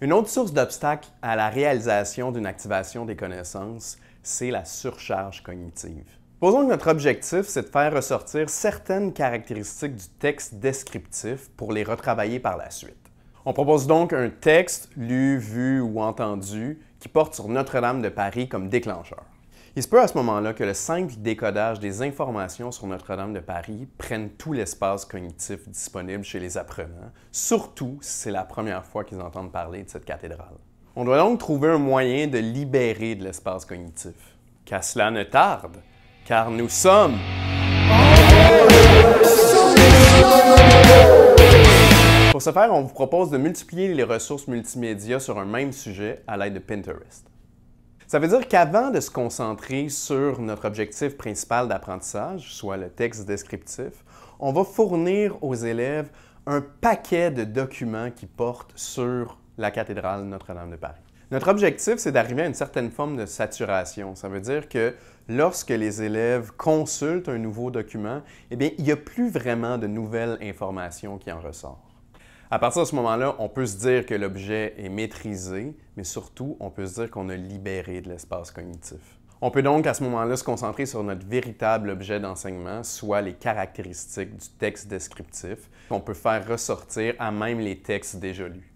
Une autre source d'obstacle à la réalisation d'une activation des connaissances, c'est la surcharge cognitive. Supposons que notre objectif, c'est de faire ressortir certaines caractéristiques du texte descriptif pour les retravailler par la suite. On propose donc un texte lu, vu ou entendu qui porte sur Notre-Dame de Paris comme déclencheur. Il se peut à ce moment-là que le simple décodage des informations sur Notre-Dame de Paris prenne tout l'espace cognitif disponible chez les apprenants, surtout si c'est la première fois qu'ils entendent parler de cette cathédrale. On doit donc trouver un moyen de libérer de l'espace cognitif. Qu'à cela ne tarde, car nous sommes... Pour ce faire, on vous propose de multiplier les ressources multimédia sur un même sujet à l'aide de Pinterest. Ça veut dire qu'avant de se concentrer sur notre objectif principal d'apprentissage, soit le texte descriptif, on va fournir aux élèves un paquet de documents qui portent sur la cathédrale Notre-Dame de Paris. Notre objectif, c'est d'arriver à une certaine forme de saturation. Ça veut dire que lorsque les élèves consultent un nouveau document, eh bien, il n'y a plus vraiment de nouvelles informations qui en ressortent. À partir de ce moment-là, on peut se dire que l'objet est maîtrisé, mais surtout, on peut se dire qu'on a libéré de l'espace cognitif. On peut donc à ce moment-là se concentrer sur notre véritable objet d'enseignement, soit les caractéristiques du texte descriptif, qu'on peut faire ressortir à même les textes déjà lus.